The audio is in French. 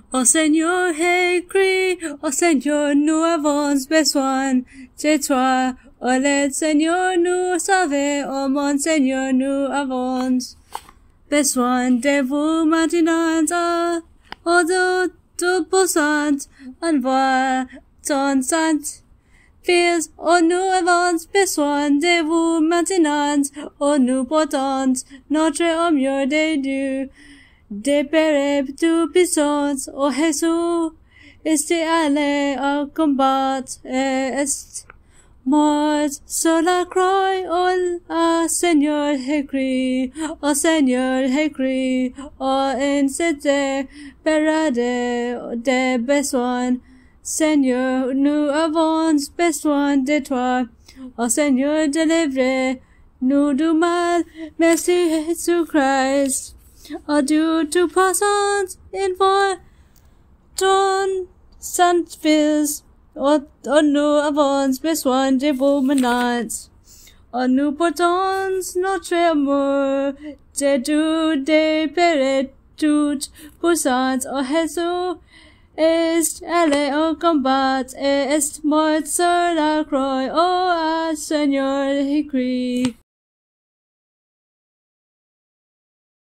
Oh Seigneur, hey crie, oh Seigneur, nous avons besoin de toi. Oh l'aide, Seigneur, nous sauver, oh mon Seigneur, nous avons besoin de vous maintenant. Oh tout puissant, envoie ton saint fils, oh nous avons besoin de vous maintenant. Oh nous portons notre amour de Dieu. De Père tout-puissance, oh Jésus, est allé au combat et est mort sur la croix, oh Seigneur, écrit, oh Seigneur, écrit, oh in cette période de besoin, Seigneur, nous avons besoin de toi, oh Seigneur, délivre-nous du mal, merci Jésus-Christ. Oh Dieu tout-puissant, envoie ton Saint-Fils. Oh nous avons besoin de vous maintenant. Oh nous portons notre amour de Dieu, de Père tout-puissant. Oh Jésus est allé au combat et est mort sur la croix. Oh Seigneur, il crie.